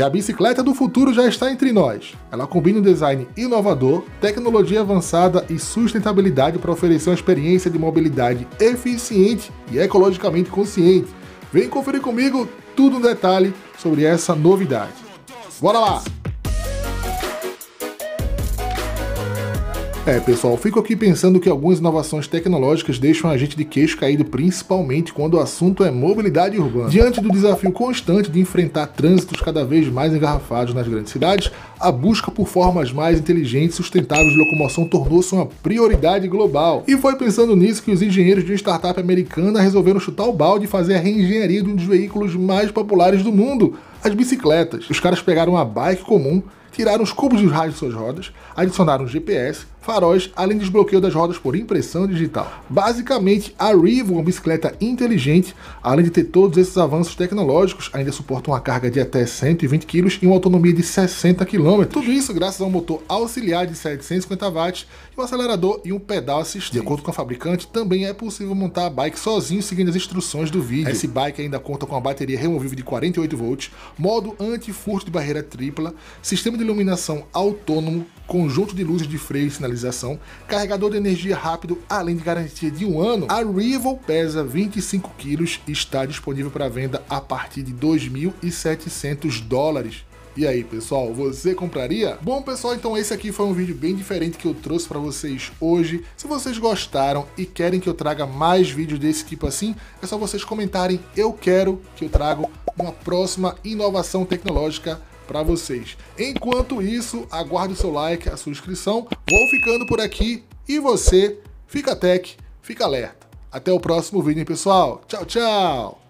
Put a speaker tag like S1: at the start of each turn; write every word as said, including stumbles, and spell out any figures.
S1: E a bicicleta do futuro já está entre nós. Ela combina um design inovador, tecnologia avançada e sustentabilidade para oferecer uma experiência de mobilidade eficiente e ecologicamente consciente. Vem conferir comigo tudo no detalhe sobre essa novidade. Bora lá! É, pessoal, fico aqui pensando que algumas inovações tecnológicas deixam a gente de queixo caído, principalmente quando o assunto é mobilidade urbana. Diante do desafio constante de enfrentar trânsitos cada vez mais engarrafados nas grandes cidades, a busca por formas mais inteligentes e sustentáveis de locomoção tornou-se uma prioridade global. E foi pensando nisso que os engenheiros de uma startup americana resolveram chutar o balde e fazer a reengenharia de um dos veículos mais populares do mundo, as bicicletas. Os caras pegaram uma bike comum, tiraram os cubos dos raios de suas rodas, adicionaram G P S, faróis, além de desbloqueio das rodas por impressão digital. Basicamente, a Revo, uma bicicleta inteligente, além de ter todos esses avanços tecnológicos, ainda suporta uma carga de até cento e vinte quilos e uma autonomia de sessenta quilômetros. Tudo isso graças a um motor auxiliar de setecentos e cinquenta watts, e um acelerador e um pedal assistido. De acordo com a fabricante, também é possível montar a bike sozinho seguindo as instruções do vídeo. Esse bike ainda conta com uma bateria removível de quarenta e oito volts, modo anti-furto de barreira tripla, sistema de iluminação autônomo, conjunto de luzes de freio e sinalização, carregador de energia rápido, além de garantia de um ano. A Revo pesa vinte e cinco quilos e está disponível para venda a partir de dois mil e setecentos dólares. E aí, pessoal, você compraria? Bom, pessoal, então esse aqui foi um vídeo bem diferente que eu trouxe para vocês hoje. Se vocês gostaram e querem que eu traga mais vídeos desse tipo assim, é só vocês comentarem, eu quero que eu traga uma próxima inovação tecnológica para vocês. Enquanto isso, aguarde o seu like, a sua inscrição. Vou ficando por aqui e você, fica tech, fica alerta. Até o próximo vídeo, hein, pessoal. Tchau, tchau!